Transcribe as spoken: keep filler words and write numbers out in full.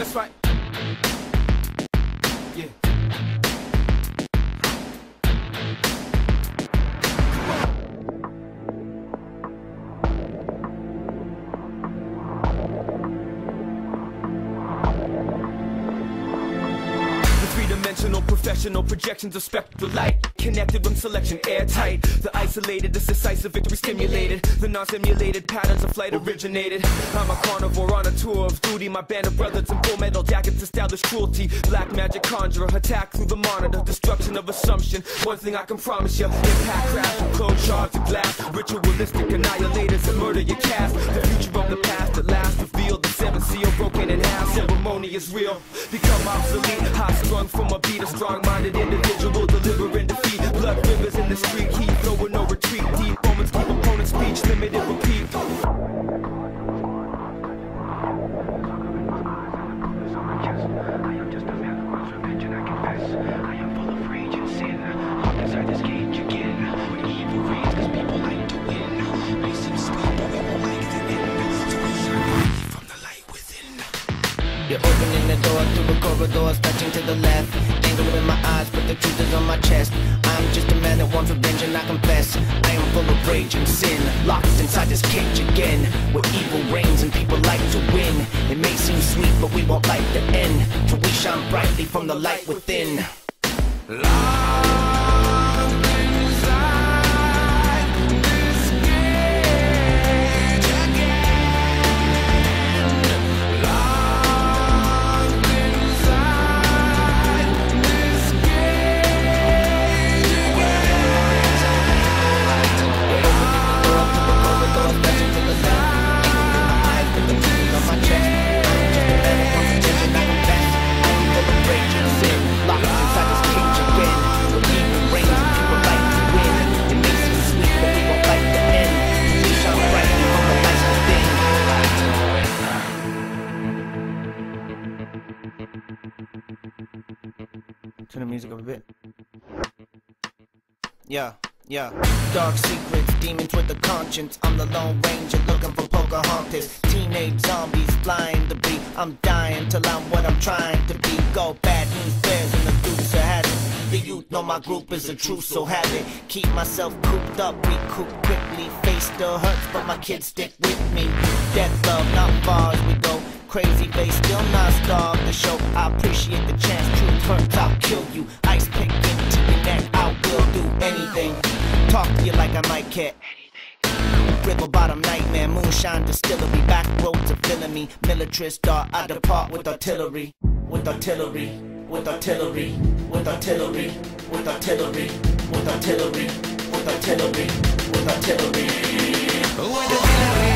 That's right. Yeah. Three-dimensional professional projections of spectral light, connected room selection airtight. The isolated, the decisive victory stimulated. The non-simulated patterns of flight originated. I'm a carnivore on a tour of duty. My band of brothers in full metal jackets establish cruelty. Black magic conjurer, attack through the monitor. Destruction of assumption. One thing I can promise you: impact crash and close shards of glass. Ritualistic annihilators that murder your cast. The future of the past at last revealed. The seventh seal broken in half. Ceremony is real. Become obsolete. High strung from a beat. A strong-minded individual delivering defeat. Blood rivers in the street. Heat flowing, no retreat. Deep moments keep opponent's speech limited. Repeat. I am just a man who grows revenge, and I confess I am full of rage and sin. Locked inside this cage again, where evil reigns, cause people like to win. May seem sweet, but we won't like the end. So we shine brightly from the light within. You're opening the door through the corridors, touching to the left. Angle in my eyes, but the truth is on my chest. I'm just a man that wants revenge, and I confess I am full of rage and sin. Locked inside this cage again, where evil reigns and people like to win. It may seem sweet, but we won't like the end, till we shine brightly from the light within. Locked inside this cage again. Locked inside this cage Turn the music up a bit. Yeah, yeah. Dark secrets, demons with a conscience. I'm the Lone Ranger looking for Pocahontas. Teenage zombies flying to be. I'm dying till I'm what I'm trying to be. Go bad news bears and the dukes are had it. The youth know my group is a truth, so have it. Keep myself cooped up, recoup quickly. Face still hurts, but my kids stick with me. Death love, not far as we go. Crazy face, still not starved the show. I appreciate the chance, truth hurts, I'll kill you. Ice pick into your neck, I will do anything. Talk to you like I might care. River bottom nightmare, moonshine distillery. Back roads are filling me. Militarist dart, I depart with artillery. With artillery, with artillery, with artillery, with artillery, with artillery, with artillery, with artillery, with artillery.